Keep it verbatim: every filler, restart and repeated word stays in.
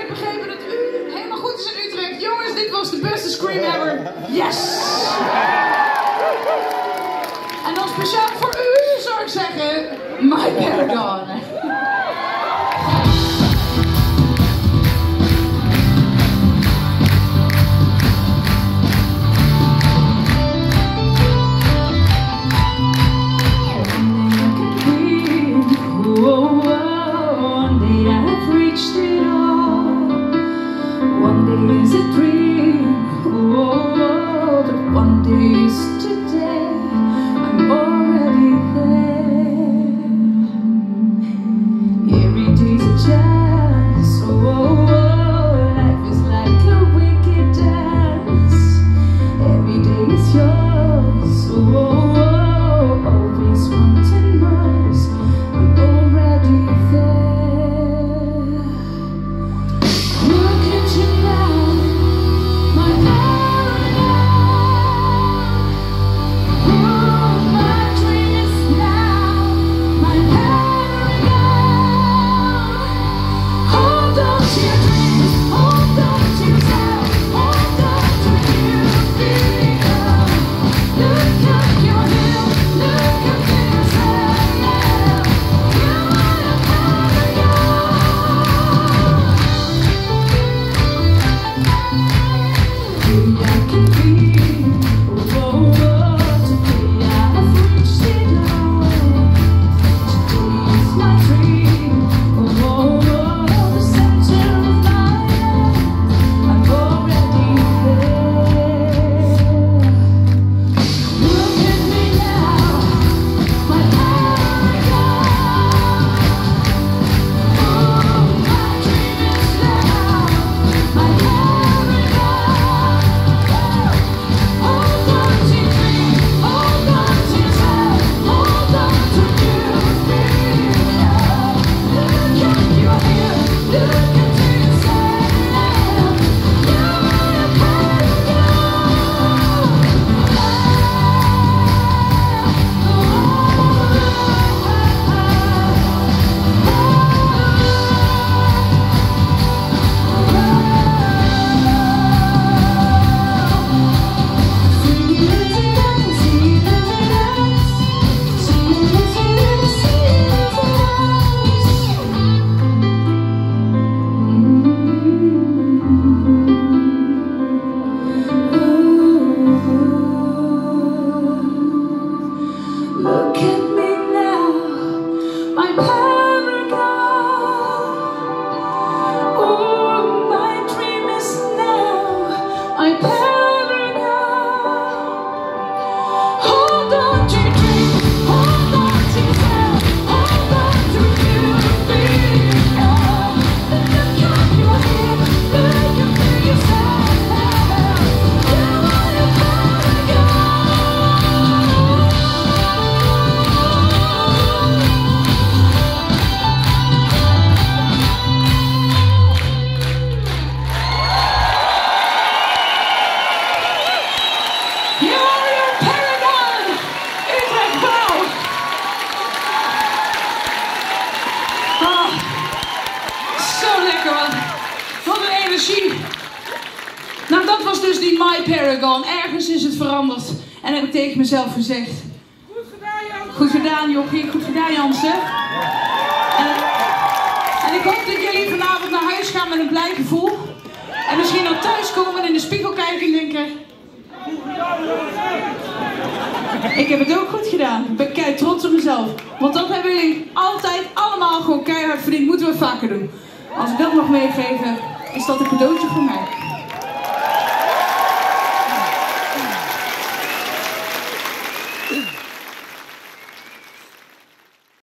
begrepen dat u helemaal goed is in Utrecht. Jongens, dit was de beste scream ever. Yes! En dan speciaal voor u zou ik zeggen, my Paragon. Nou, dat was dus die my Paragon. Ergens is het veranderd. En heb ik tegen mezelf gezegd. Goed gedaan, Jansen. Goed gedaan, jochie. Goed gedaan, Jansen. En, en ik hoop dat jullie vanavond naar huis gaan met een blij gevoel. En misschien dan thuis komen en in de spiegel kijken en denken... Ik heb het ook goed gedaan. Ik ben kei trots op mezelf. Want dat hebben jullie altijd allemaal gewoon keihard verdiend. Moeten we vaker doen. Als ik dat mag meegeven, is dat een cadeautje voor mij.